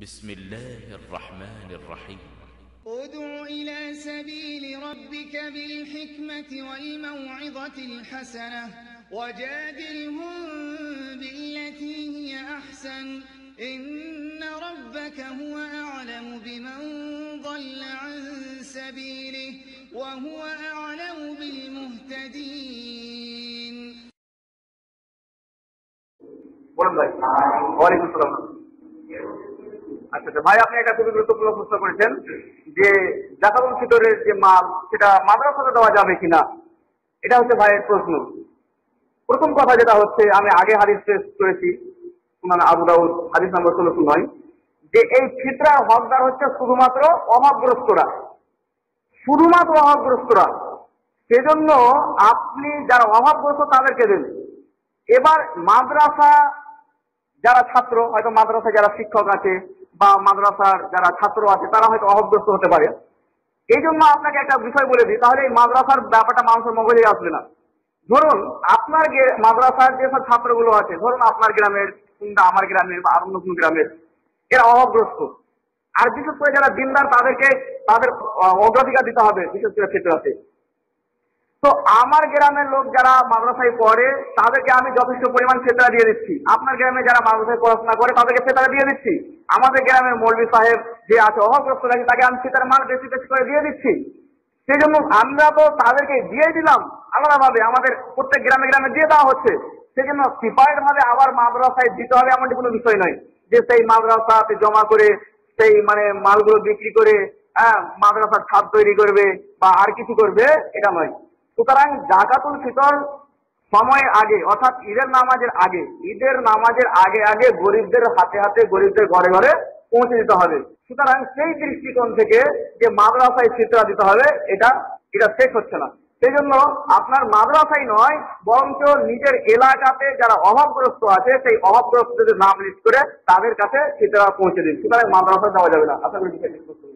بسم الله الرحمن الرحيم ادع إلى سبيل ربك بالحكمة والموعظة الحسنة وجادلهم بالتي هي أحسن إن ربك هو أعلم بمن ضل عن سبيله وهو أعلم بالمهتدين. ওয়ালাইকুম আসসালাম। আচ্ছা ভাই, আপনি একটা খুবই গুরুত্বপূর্ণ প্রশ্ন করেছেন যে জাকাতুল ফিতরের যে মাল সেটা মাদ্রাসাতে দেওয়া যাবে কিনা, এটা হচ্ছে ভাইয়ের প্রশ্ন। প্রথম কথা যেটা হচ্ছে, আমি আগে হাদিস পেশ করেছি সুনান আবু দাউদ হাদিস নম্বর 1609, যে এই ফিতরার হকদার হচ্ছে শুধুমাত্র অভাবগ্রস্তরা, শুধুমাত্র অভাবগ্রস্তরা। সেজন্য আপনি যারা অভাবগ্রস্ত তাদেরকে দেন। এবার মাদ্রাসা যারা ছাত্র, হয়তো মাদ্রাসায় যারা শিক্ষক আছে বা মাদ্রাসার যারা ছাত্র আছে তারা হয়তো অভাবগ্রস্ত হতে পারে। এই জন্য আপনাকে একটা বিষয় বলে দিই, তাহলে এই মাদ্রাসার ব্যাপারটা মানুষের মগজে আসবে না। ধরুন আপনার মাদ্রাসার যেসব ছাত্রগুলো আছে, ধরুন আপনার গ্রামের কিংবা আমার গ্রামের বা অন্য কোন গ্রামের, এরা অভাবগ্রস্ত। আর বিশেষ করে যারা দিনদার তাদেরকে তাদের অগ্রাধিকার দিতে হবে, বিশেষ করে ফিতরাতে। তো আমার গ্রামের লোক যারা মাদ্রাসায় পড়ে তাদেরকে আমি যথেষ্ট পরিমাণ ফিতরা দিয়ে দিচ্ছি। আপনার গ্রামে যারা মাদ্রাসায় পড়াশোনা করে তাদেরকে ফিতরা দিয়ে দিচ্ছি। আমাদের গ্রামের মৌলভী সাহেব যে আছে অভাবগ্রস্ত আছে, তাকে আমি ফিতরার মাল বেশি বেশি করে দিয়ে দিচ্ছি। সেই জন্য আমরা তো তাদেরকে দিয়ে দিলাম আলাদাভাবে, আমাদের প্রত্যেক গ্রামে গ্রামে দিয়ে দেওয়া হচ্ছে। সেই জন্য সিপারেট ভাবে আবার মাদ্রাসায় দিতে হবে এমনটি কোনো বিষয় নয়, যে সেই মাদ্রাসাতে জমা করে সেই মালগুলো বিক্রি করে মাদ্রাসার ছাদ তৈরি করবে বা আর কিছু করবে, এটা নয়। সুতরাং জাকাতুল ফিতর সময়ের আগে, অর্থাৎ ঈদের নামাজের আগে, ঈদের নামাজের আগে আগে গরিবদের হাতে হাতে, গরিবদের ঘরে ঘরে পৌঁছে দিতে হবে। সুতরাং সেই দৃষ্টিকোণ থেকে যে মাদ্রাসায় ফিতরা দিতে হবে, এটা শেষ হচ্ছে না। সেই জন্য আপনার মাদ্রাসায় নয়, বরঞ্চ নিজের এলাকাতে যারা অভাবগ্রস্ত আছে সেই অভাবগ্রস্তদের নাম লিস্ট করে তাদের কাছে ফিতরা পৌঁছে দিন। সুতরাং মাদ্রাসায় দেওয়া যাবে না। আশা করি